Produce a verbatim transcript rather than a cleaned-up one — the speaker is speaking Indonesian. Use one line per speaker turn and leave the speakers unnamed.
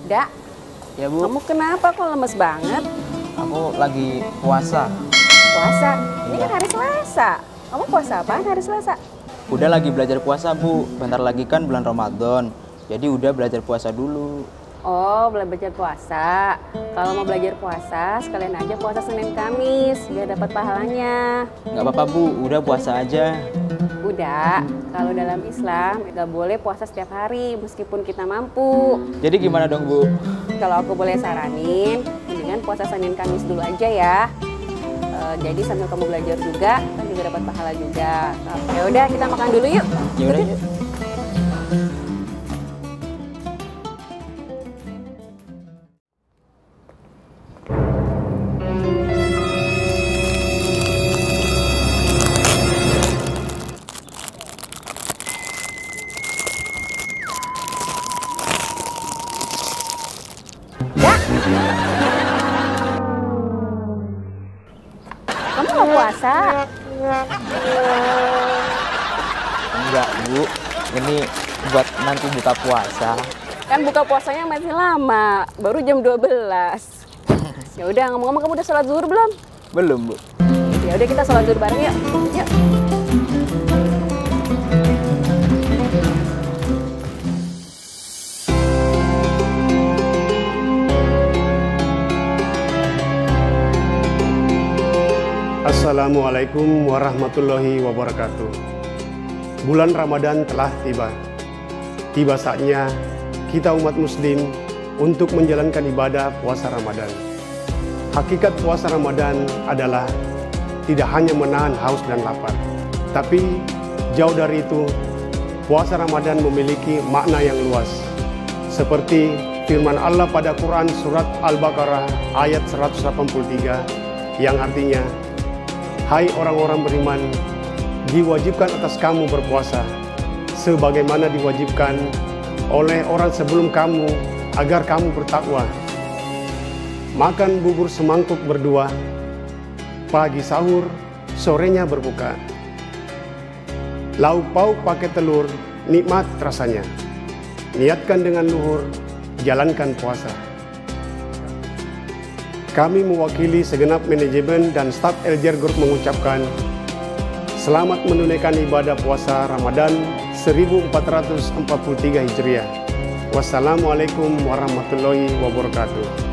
Dak,
Ya Bu,
kamu kenapa kok lemes banget?
aku lagi puasa.
Puasa? Ini kan hari Selasa. Kamu puasa apaan hari Selasa?
Udah lagi belajar puasa Bu, bentar lagi kan bulan Ramadan. Jadi udah belajar puasa dulu.
Oh, belajar puasa. Kalau mau belajar puasa, sekalian aja puasa Senin Kamis, biar dapat pahalanya.
Nggak apa-apa Bu, udah puasa aja.
Udah, kalau dalam Islam nggak boleh puasa setiap hari meskipun kita mampu.
Jadi gimana dong Bu?
Kalau aku boleh saranin, mendingan puasa Senin Kamis dulu aja ya. E, jadi sambil kamu belajar juga, kan juga dapat pahala juga. Ya udah, kita makan dulu yuk.
Ya udah yuk.
Dak, kamu nggak puasa?
Enggak Bu, ini buat nanti buka puasa.
Kan buka puasanya masih lama, baru jam dua belas. Ya udah, ngomong-ngomong kamu udah sholat zuhur belum?
Belum Bu.
Ya udah, kita sholat zuhur bareng yuk. Yuk.
Assalamualaikum warahmatullahi wabarakatuh. Bulan Ramadan telah tiba. Tiba saatnya kita umat muslim untuk menjalankan ibadah puasa Ramadan. Hakikat puasa Ramadan adalah tidak hanya menahan haus dan lapar, tapi jauh dari itu, puasa Ramadan memiliki makna yang luas. Seperti firman Allah pada Quran surat Al-Baqarah ayat seratus delapan puluh tiga yang artinya, hai orang-orang beriman, diwajibkan atas kamu berpuasa, sebagaimana diwajibkan oleh orang sebelum kamu, agar kamu bertakwa. Makan bubur semangkuk berdua, pagi sahur, sorenya berbuka. Lauk pauk pakai telur, nikmat rasanya. Niatkan dengan luhur, jalankan puasa. Kami mewakili segenap manajemen dan staf Eljer Group mengucapkan selamat menunaikan ibadah puasa Ramadan seribu empat ratus empat puluh tiga Hijriah. Wassalamualaikum warahmatullahi wabarakatuh.